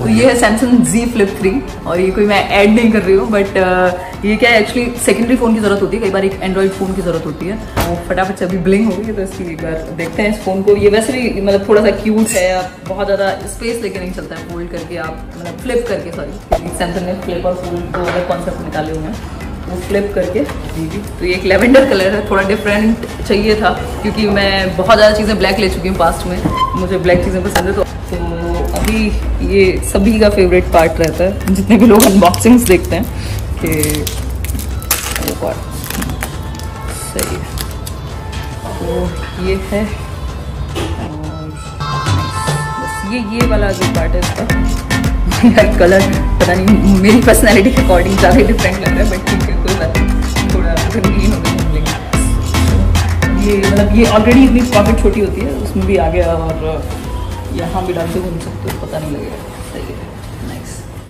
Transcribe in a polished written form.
तो ये है सैमसंग Z Flip 3 और ये कोई मैं ऐड नहीं कर रही हूँ, बट ये क्या है एक्चुअली सेकेंडरी फ़ोन की ज़रूरत होती है, कई बार एक एंड्रॉइड फ़ोन की ज़रूरत होती है। तो फटाफट से अभी ब्लिंग होगी तो इसकी एक बार देखते हैं इस फ़ोन को। ये वैसे भी मतलब थोड़ा सा क्यूट है, बहुत ज़्यादा स्पेस लेके नहीं चलता है, फोल्ड करके आप मतलब फ्लिप करके, सॉरी सैमसंग ने फ्लिप और फोल्ड दो अलग कॉन्सेप्ट निकाले हुए हैं, वो फ्लिप करके जी। तो ये एक लेवेंडर कलर है, थोड़ा डिफरेंट चाहिए था क्योंकि मैं बहुत ज़्यादा चीज़ें ब्लैक ले चुकी हूँ पास्ट में, मुझे ब्लैक चीज़ें पसंद है। तो अभी ये सभी का फेवरेट पार्ट रहता है, जितने भी लोग अनबॉक्सिंग्स देखते हैं कि सही है। तो ये है और बस ये वाला जो पार्ट है इसका यार कलर पता नहीं मेरी पर्सनैलिटी के अकॉर्डिंग ज़्यादा डिफरेंट लग रहा है, बट ठीक है कोई बात नहीं, थोड़ा रंगीन हो गया। ये मतलब ये ऑलरेडी इतनी पॉकेट छोटी होती है, उसमें भी आ गया और यहाँ भी डाल के घूम सकते हो, पता नहीं लगेगा।